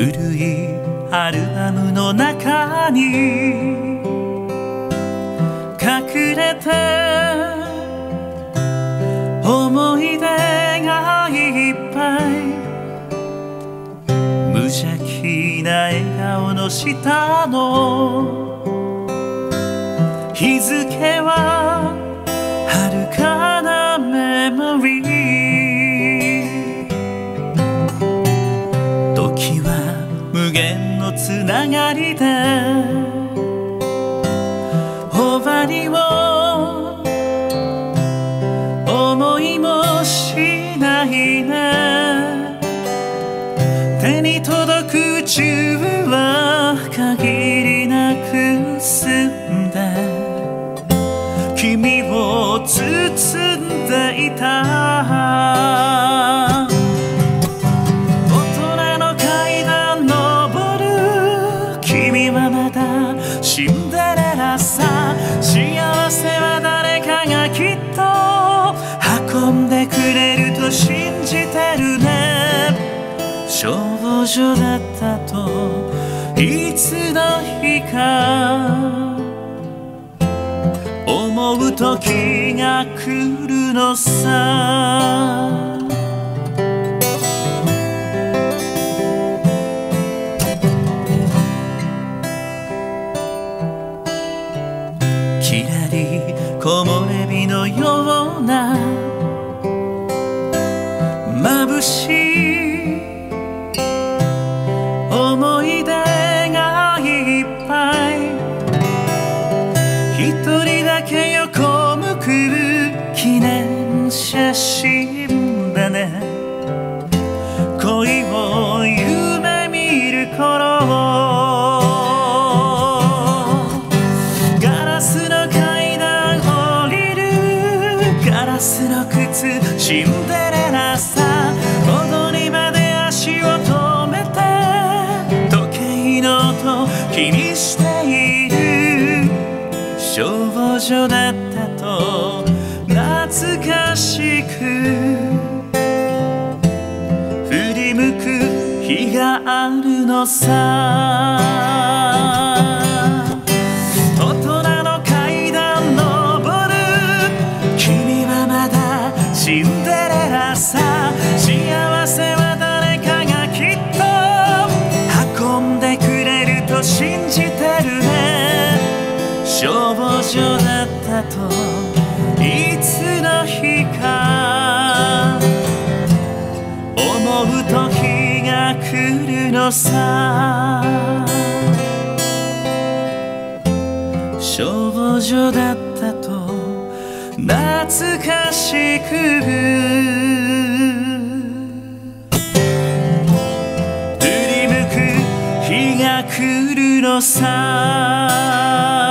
古いアルバムの中に隠れて思い出がいっぱい、無邪気な笑顔の下の日付は遥かなメモリー。時は無限のつながりで終わりを思いもしないね。手に届く宇宙は限りなく澄んで君を包んでいた。大人の階段登る君はまだシンデレラさ。幸せは誰かがきっと運んでくれると信じてるね。少女だったといつの日か思う時が来るのさ。きらり木漏れ日のような眩しい思い出がいっぱい。一人だけ横向く記念写真だね。恋を夢見る頃、ガラスの階段降りるガラスの靴、シンデレラさ。踊り場で足を止めて時計の音気にしている。少女だったと懐かしく振り向く日があるのさ。大人の階段登る君はまだシンデレラさ。幸せは誰かがきっと運んでくれると信じてるね。少女だったといつの日か思う時が来るのさ。少女だったと懐かしく振り向く日が来るのさ。